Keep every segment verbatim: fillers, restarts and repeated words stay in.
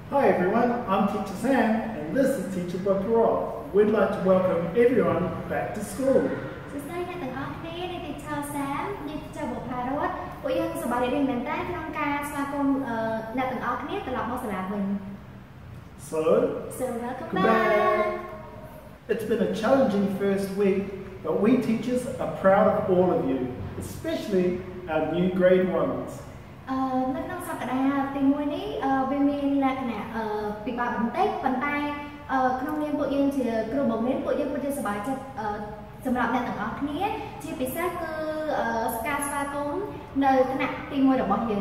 Hi everyone, I'm Teacher Sam and this is Teacher Bob Rock. We'd like to welcome everyone back to school. សួស្តីអ្នកទាំងអស់គ្នានេះ Teacher Sam នេះ Teacher Bob Rock ពួកយើងសប្បាយរីករាយមែនតើក្នុងការស្វាគមន៍អ្នកទាំងអស់គ្នាត្រឡប់មកសាលាវិញ So, So welcome back. It's been a challenging first week, but we teachers are proud of all of you, especially our new grade ones. អឺនៅក្នុងសប្តាហ៍ទីមួយនេះវាមានលក្ខណៈពិបាកបន្តិចប៉ុន្តែក្នុងនាមពួកយើងជាគ្រូបង្រៀនពួកយើងពិតជាសប្បាយចិត្តសម្រាប់អ្នកទាំងអស់គ្នាជាពិសេសគឺការស្វាគមន៍នៅថ្នាក់ទីមួយរបស់យើង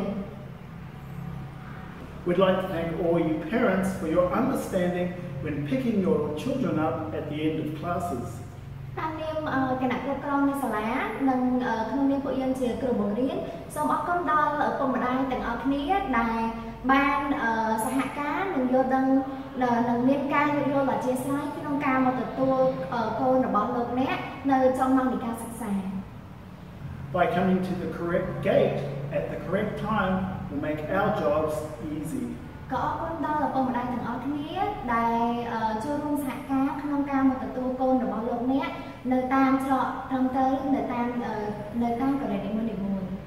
We'd like to thank all you parents for your understanding when picking your children up at the end of classes. តាមនាមគណៈគ្រប់គ្រងនៃសាលានិងក្នុងនាមពួកយើងជាគ្រូបង្រៀនសូមអរគុណដល់ឪពុកម្ដាយទាំងអស់គ្នាដែលបានសហការនិងយល់ដឹងនិងមានការយោគយល់អធិស្ឋានក្នុងការមកទទួលកូនរបស់លោកអ្នកនៅចុងម៉ោងនៃការសិក្សា By coming to the correct gate at the correct time will make our jobs easy. ក៏អរគុណដល់ឪពុកម្ដាយទាំងអស់គ្នាដែលចូលរួមសហការក្នុងការមកទទួលកូនរបស់លោកអ្នកនៅតាមច្រកត្រឹមត្រូវនៅតាមនៅតាមកន្លែងនីមួយៗ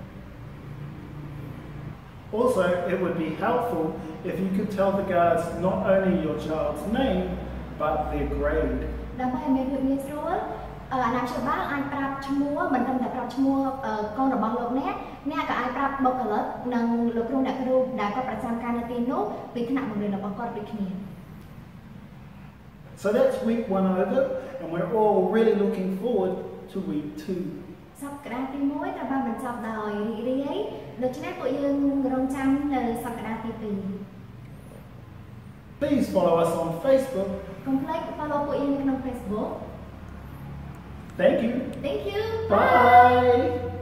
Also, it would be helpful if you could tell the guards not only your child's name but their grade. ដើម្បីឲ្យមានភាពងាយស្រួលអាណាព្យាបាលអាចប្រាប់ឈ្មោះមិនត្រឹមតែប្រាប់ឈ្មោះកូនរបស់លោកអ្នកអ្នកក៏អាចប្រាប់បុគ្គលិកនិងលោកគ្រូអ្នកគ្រូដែលគាត់ប្រចាំការនៅទីនោះពីថ្នាក់បង្រៀនរបស់គាត់ដូចគ្នា So that's week one over and we're all really looking forward to week two. សប្តាហ៍ទីមួយត្រូវបានបញ្ចប់ដោយរីករាយដូច្នេះពួកយើងរងចាំនៅសប្តាហ៍ទីពីរ Please follow us on Facebook. កុំភ្លេច follow ពួកយើងនៅក្នុង Facebook. Thank you. Thank you. Bye.